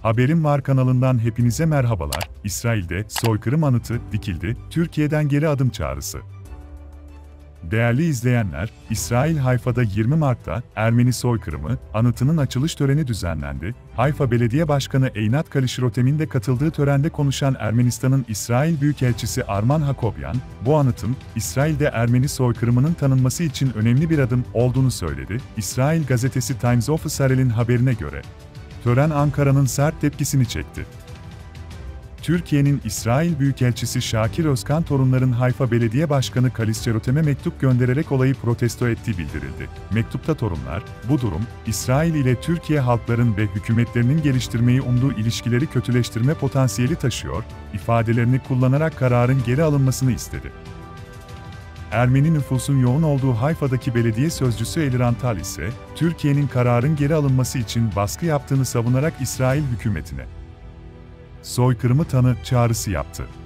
Haberim Var kanalından hepinize merhabalar. İsrail'de soykırım anıtı dikildi, Türkiye'den geri adım çağrısı. Değerli izleyenler, İsrail Hayfa'da 20 Mart'ta Ermeni soykırımı anıtının açılış töreni düzenlendi. Hayfa Belediye Başkanı Einat Kalişrotem'in de katıldığı törende konuşan Ermenistan'ın İsrail Büyükelçisi Arman Hakobyan, bu anıtın İsrail'de Ermeni soykırımının tanınması için önemli bir adım olduğunu söyledi. İsrail gazetesi Times of Israel'in haberine göre tören Ankara'nın sert tepkisini çekti. Türkiye'nin İsrail Büyükelçisi Şakir Özkan torunların Hayfa Belediye Başkanı Kalişrotem'e mektup göndererek olayı protesto ettiği bildirildi. Mektupta torunlar, bu durum, İsrail ile Türkiye halkların ve hükümetlerinin geliştirmeyi umduğu ilişkileri kötüleştirme potansiyeli taşıyor, ifadelerini kullanarak kararın geri alınmasını istedi. Ermeni nüfusun yoğun olduğu Hayfa'daki belediye sözcüsü Eliran Tal ise, Türkiye'nin kararın geri alınması için baskı yaptığını savunarak İsrail hükümetine soykırımı tanı çağrısı yaptı.